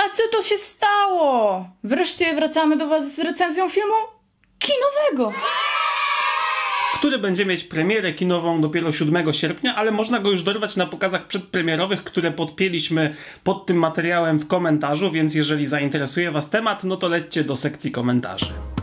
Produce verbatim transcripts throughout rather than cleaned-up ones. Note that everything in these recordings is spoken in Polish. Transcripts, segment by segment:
A co to się stało? Wreszcie wracamy do was z recenzją filmu kinowego, który będzie mieć premierę kinową dopiero siódmego sierpnia, ale można go już dorwać na pokazach przedpremierowych, które podpięliśmy pod tym materiałem w komentarzu, więc jeżeli zainteresuje was temat, no to lećcie do sekcji komentarzy.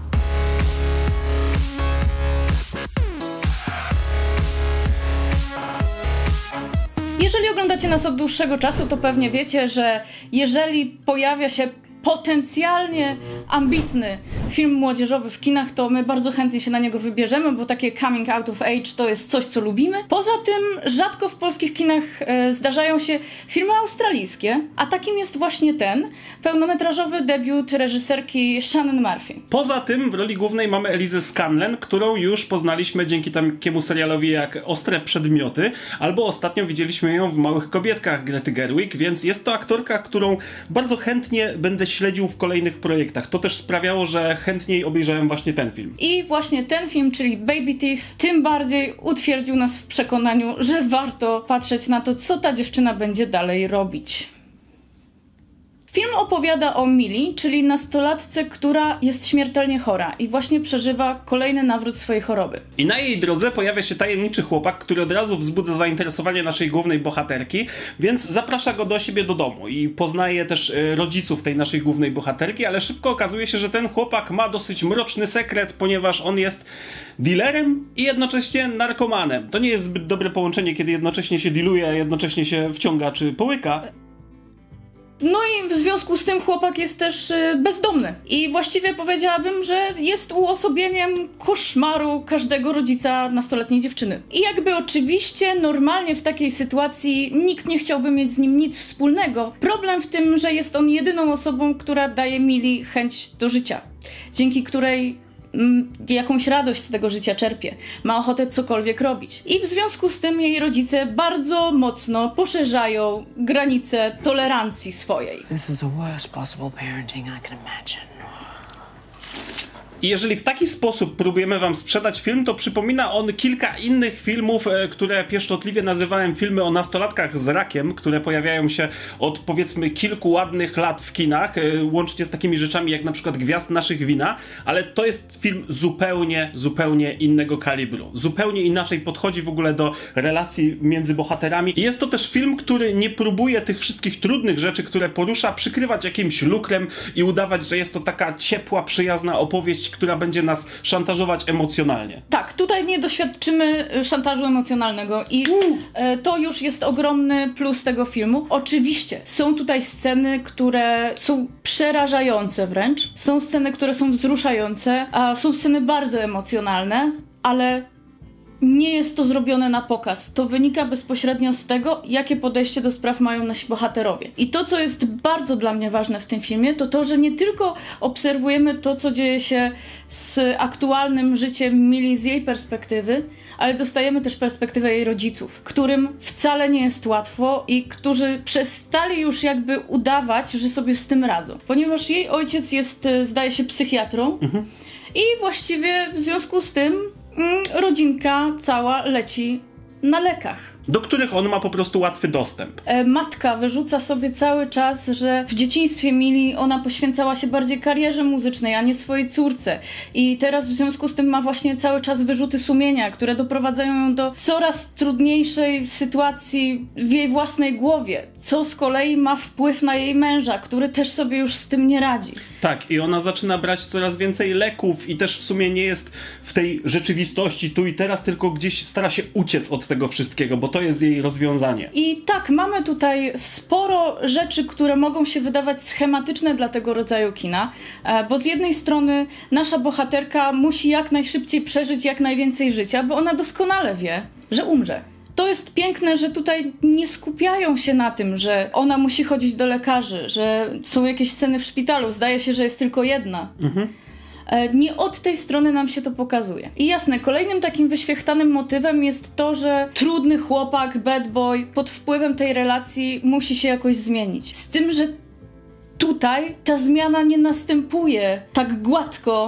Jeżeli oglądacie nas od dłuższego czasu, to pewnie wiecie, że jeżeli pojawia się potencjalnie ambitny film młodzieżowy w kinach, to my bardzo chętnie się na niego wybierzemy, bo takie coming out of age to jest coś, co lubimy. Poza tym rzadko w polskich kinach e, zdarzają się filmy australijskie, a takim jest właśnie ten pełnometrażowy debiut reżyserki Shannon Murphy. Poza tym w roli głównej mamy Elizę Scanlen, którą już poznaliśmy dzięki takiemu serialowi jak Ostre Przedmioty, albo ostatnio widzieliśmy ją w Małych Kobietkach Grety Gerwig, więc jest to aktorka, którą bardzo chętnie będę śledził w kolejnych projektach. To też sprawiało, że chętniej obejrzałem właśnie ten film. I właśnie ten film, czyli Baby Teeth, tym bardziej utwierdził nas w przekonaniu, że warto patrzeć na to, co ta dziewczyna będzie dalej robić. Film opowiada o Millie, czyli nastolatce, która jest śmiertelnie chora i właśnie przeżywa kolejny nawrót swojej choroby. I na jej drodze pojawia się tajemniczy chłopak, który od razu wzbudza zainteresowanie naszej głównej bohaterki, więc zaprasza go do siebie do domu i poznaje też rodziców tej naszej głównej bohaterki, ale szybko okazuje się, że ten chłopak ma dosyć mroczny sekret, ponieważ on jest dealerem i jednocześnie narkomanem. To nie jest zbyt dobre połączenie, kiedy jednocześnie się dealuje, a jednocześnie się wciąga czy połyka. No i w związku z tym chłopak jest też bezdomny. I właściwie powiedziałabym, że jest uosobieniem koszmaru każdego rodzica nastoletniej dziewczyny. I jakby oczywiście normalnie w takiej sytuacji nikt nie chciałby mieć z nim nic wspólnego. Problem w tym, że jest on jedyną osobą, która daje Millie chęć do życia, dzięki której jakąś radość z tego życia czerpie. Ma ochotę cokolwiek robić. I w związku z tym jej rodzice bardzo mocno poszerzają granice tolerancji swojej. This is the worst possible parenting I can imagine. I jeżeli w taki sposób próbujemy wam sprzedać film, to przypomina on kilka innych filmów, które pieszczotliwie nazywałem filmy o nastolatkach z rakiem, które pojawiają się od powiedzmy kilku ładnych lat w kinach, łącznie z takimi rzeczami jak na przykład Gwiazd naszych wina, ale to jest film zupełnie, zupełnie innego kalibru. Zupełnie inaczej podchodzi w ogóle do relacji między bohaterami. I jest to też film, który nie próbuje tych wszystkich trudnych rzeczy, które porusza, przykrywać jakimś lukrem i udawać, że jest to taka ciepła, przyjazna opowieść, która będzie nas szantażować emocjonalnie. Tak, tutaj nie doświadczymy szantażu emocjonalnego i mm. to już jest ogromny plus tego filmu. Oczywiście są tutaj sceny, które są przerażające wręcz, są sceny, które są wzruszające, a są sceny bardzo emocjonalne, ale nie jest to zrobione na pokaz. To wynika bezpośrednio z tego, jakie podejście do spraw mają nasi bohaterowie. I to, co jest bardzo dla mnie ważne w tym filmie, to to, że nie tylko obserwujemy to, co dzieje się z aktualnym życiem Millie z jej perspektywy, ale dostajemy też perspektywę jej rodziców, którym wcale nie jest łatwo i którzy przestali już jakby udawać, że sobie z tym radzą. Ponieważ jej ojciec jest, zdaje się, psychiatrą mhm. i właściwie w związku z tym rodzinka cała leci na lekach, do których on ma po prostu łatwy dostęp. E, matka wyrzuca sobie cały czas, że w dzieciństwie Millie ona poświęcała się bardziej karierze muzycznej, a nie swojej córce. I teraz w związku z tym ma właśnie cały czas wyrzuty sumienia, które doprowadzają ją do coraz trudniejszej sytuacji w jej własnej głowie, co z kolei ma wpływ na jej męża, który też sobie już z tym nie radzi. Tak, i ona zaczyna brać coraz więcej leków i też w sumie nie jest w tej rzeczywistości tu i teraz, tylko gdzieś stara się uciec od tego wszystkiego, bo to jest jej rozwiązanie. I tak, mamy tutaj sporo rzeczy, które mogą się wydawać schematyczne dla tego rodzaju kina, bo z jednej strony nasza bohaterka musi jak najszybciej przeżyć jak najwięcej życia, bo ona doskonale wie, że umrze. To jest piękne, że tutaj nie skupiają się na tym, że ona musi chodzić do lekarzy, że są jakieś sceny w szpitalu, zdaje się, że jest tylko jedna. Mhm. Nie od tej strony nam się to pokazuje. I jasne, kolejnym takim wyświechtanym motywem jest to, że trudny chłopak, bad boy, pod wpływem tej relacji musi się jakoś zmienić. Z tym, że tutaj ta zmiana nie następuje tak gładko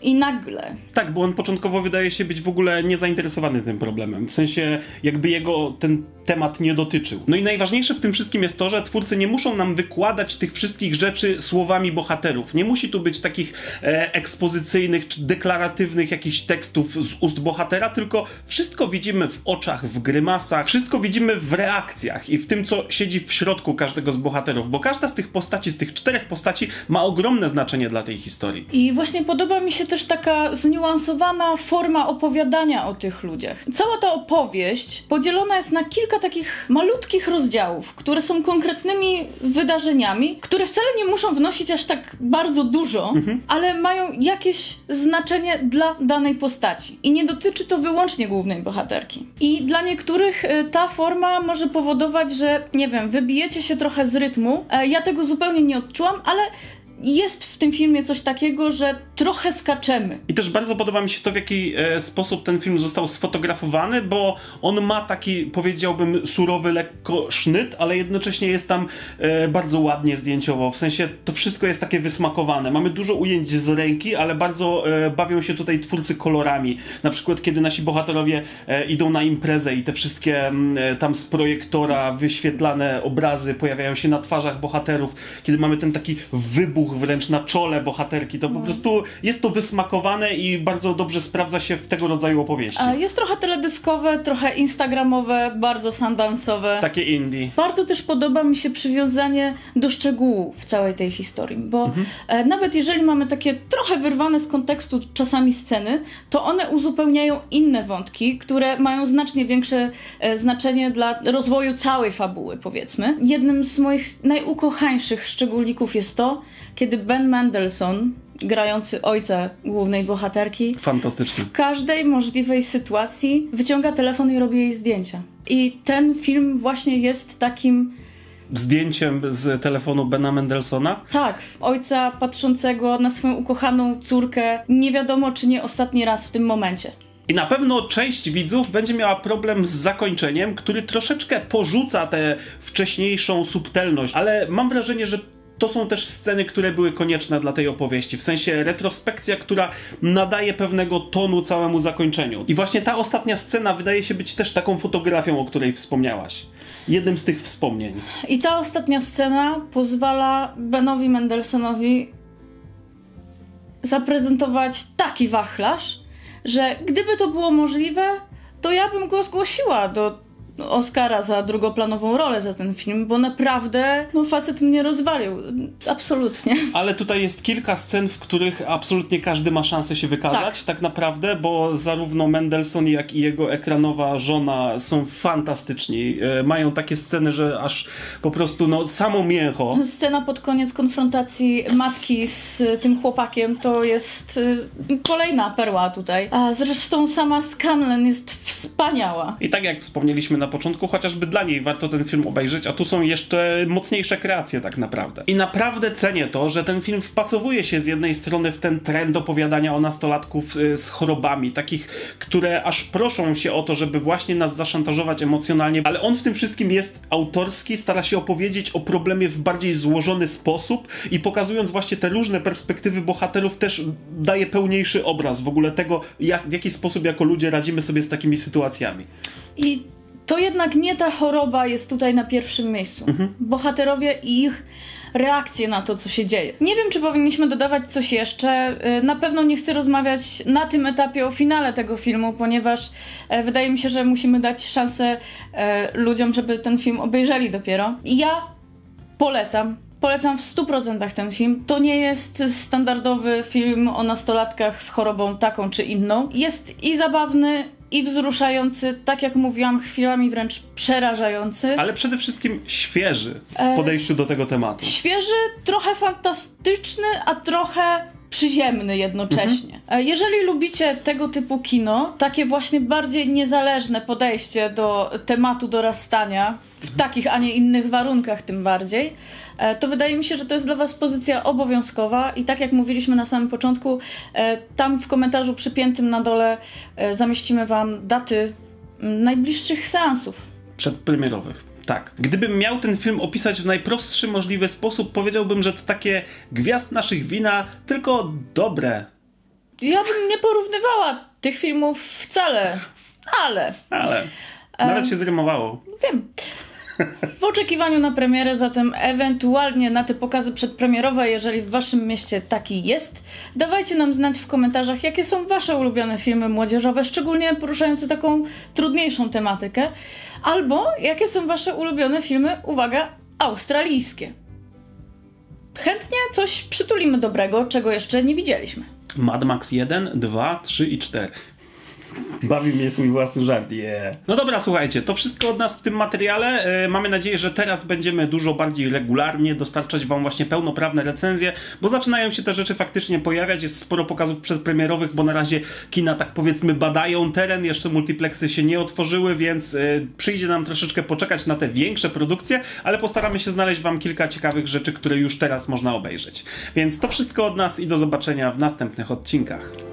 I nagle. Tak, bo on początkowo wydaje się być w ogóle niezainteresowany tym problemem. W sensie jakby jego ten temat nie dotyczył. No i najważniejsze w tym wszystkim jest to, że twórcy nie muszą nam wykładać tych wszystkich rzeczy słowami bohaterów. Nie musi tu być takich e, ekspozycyjnych czy deklaratywnych jakichś tekstów z ust bohatera, tylko wszystko widzimy w oczach, w grymasach, wszystko widzimy w reakcjach i w tym, co siedzi w środku każdego z bohaterów, bo każda z tych postaci, z tych czterech postaci ma ogromne znaczenie dla tej historii. I właśnie podoba mi się też taka zniuansowana forma opowiadania o tych ludziach. Cała ta opowieść podzielona jest na kilka takich malutkich rozdziałów, które są konkretnymi wydarzeniami, które wcale nie muszą wnosić aż tak bardzo dużo, mhm. ale mają jakieś znaczenie dla danej postaci. I nie dotyczy to wyłącznie głównej bohaterki. I dla niektórych y, ta forma może powodować, że nie wiem, wybijecie się trochę z rytmu. E, ja tego zupełnie nie odczułam, ale jest w tym filmie coś takiego, że trochę skaczemy. I też bardzo podoba mi się to, w jaki e, sposób ten film został sfotografowany, bo on ma taki, powiedziałbym, surowy lekko sznyt, ale jednocześnie jest tam e, bardzo ładnie zdjęciowo. W sensie to wszystko jest takie wysmakowane. Mamy dużo ujęć z ręki, ale bardzo e, bawią się tutaj twórcy kolorami. Na przykład, kiedy nasi bohaterowie e, idą na imprezę i te wszystkie e, tam z projektora wyświetlane obrazy pojawiają się na twarzach bohaterów, kiedy mamy ten taki wybuch wręcz na czole bohaterki, to po mm. prostu jest to wysmakowane i bardzo dobrze sprawdza się w tego rodzaju opowieści. A jest trochę teledyskowe, trochę instagramowe, bardzo sundance'owe. Takie indie. Bardzo też podoba mi się przywiązanie do szczegółów w całej tej historii, bo mhm. e, nawet jeżeli mamy takie trochę wyrwane z kontekstu czasami sceny, to one uzupełniają inne wątki, które mają znacznie większe e, znaczenie dla rozwoju całej fabuły, powiedzmy. Jednym z moich najukochańszych szczególików jest to, kiedy Ben Mendelsohn, grający ojca głównej bohaterki, fantastycznie, w każdej możliwej sytuacji wyciąga telefon i robi jej zdjęcia. I ten film właśnie jest takim zdjęciem z telefonu Bena Mendelsohna? Tak, ojca patrzącego na swoją ukochaną córkę nie wiadomo czy nie ostatni raz w tym momencie. I na pewno część widzów będzie miała problem z zakończeniem, który troszeczkę porzuca tę wcześniejszą subtelność, ale mam wrażenie, że to są też sceny, które były konieczne dla tej opowieści. W sensie retrospekcja, która nadaje pewnego tonu całemu zakończeniu. I właśnie ta ostatnia scena wydaje się być też taką fotografią, o której wspomniałaś. Jednym z tych wspomnień. I ta ostatnia scena pozwala Benowi Mendelsohnowi zaprezentować taki wachlarz, że gdyby to było możliwe, to ja bym go zgłosiła do Oscara za drugoplanową rolę za ten film, bo naprawdę, no facet mnie rozwalił. Absolutnie. Ale tutaj jest kilka scen, w których absolutnie każdy ma szansę się wykazać, tak, tak naprawdę, bo zarówno Mendelsohn, jak i jego ekranowa żona są fantastyczni. E, mają takie sceny, że aż po prostu, no, samo mięcho. Scena pod koniec konfrontacji matki z tym chłopakiem to jest y, kolejna perła tutaj. A zresztą sama Scanlon jest wspaniała. I tak jak wspomnieliśmy na początku, chociażby dla niej warto ten film obejrzeć, a tu są jeszcze mocniejsze kreacje tak naprawdę. I naprawdę cenię to, że ten film wpasowuje się z jednej strony w ten trend opowiadania o nastolatków z chorobami, takich, które aż proszą się o to, żeby właśnie nas zaszantażować emocjonalnie, ale on w tym wszystkim jest autorski, stara się opowiedzieć o problemie w bardziej złożony sposób i pokazując właśnie te różne perspektywy bohaterów też daje pełniejszy obraz w ogóle tego, jak, w jaki sposób jako ludzie radzimy sobie z takimi sytuacjami. I to jednak nie ta choroba jest tutaj na pierwszym miejscu. Mhm. Bohaterowie i ich reakcje na to, co się dzieje. Nie wiem, czy powinniśmy dodawać coś jeszcze. Na pewno nie chcę rozmawiać na tym etapie o finale tego filmu, ponieważ wydaje mi się, że musimy dać szansę ludziom, żeby ten film obejrzeli dopiero. I ja polecam. Polecam w stu procentach ten film. To nie jest standardowy film o nastolatkach z chorobą taką czy inną. Jest i zabawny, i wzruszający, tak jak mówiłam, chwilami wręcz przerażający. Ale przede wszystkim świeży w podejściu e, do tego tematu. Świeży, trochę fantastyczny, a trochę przyziemny jednocześnie. Mhm. Jeżeli lubicie tego typu kino, takie właśnie bardziej niezależne podejście do tematu dorastania, w takich, a nie innych warunkach tym bardziej, to wydaje mi się, że to jest dla was pozycja obowiązkowa i tak jak mówiliśmy na samym początku, tam w komentarzu przypiętym na dole zamieścimy wam daty najbliższych seansów. Przedpremierowych. Tak. Gdybym miał ten film opisać w najprostszy możliwy sposób, powiedziałbym, że to takie gwiazd naszych wina, tylko dobre. Ja bym nie porównywała tych filmów wcale, ale... Ale nawet się zrymowało. Wiem. W oczekiwaniu na premierę, zatem ewentualnie na te pokazy przedpremierowe, jeżeli w waszym mieście taki jest, dawajcie nam znać w komentarzach, jakie są wasze ulubione filmy młodzieżowe, szczególnie poruszające taką trudniejszą tematykę, albo jakie są wasze ulubione filmy, uwaga, australijskie. Chętnie coś przytulimy dobrego, czego jeszcze nie widzieliśmy. Mad Max jeden, dwa, trzy i cztery. Bawi mnie swój własny żart, yeah. No dobra, słuchajcie, to wszystko od nas w tym materiale. Yy, mamy nadzieję, że teraz będziemy dużo bardziej regularnie dostarczać wam właśnie pełnoprawne recenzje, bo zaczynają się te rzeczy faktycznie pojawiać. Jest sporo pokazów przedpremierowych, bo na razie kina, tak powiedzmy, badają teren. Jeszcze multiplexy się nie otworzyły, więc yy, przyjdzie nam troszeczkę poczekać na te większe produkcje, ale postaramy się znaleźć wam kilka ciekawych rzeczy, które już teraz można obejrzeć. Więc to wszystko od nas i do zobaczenia w następnych odcinkach.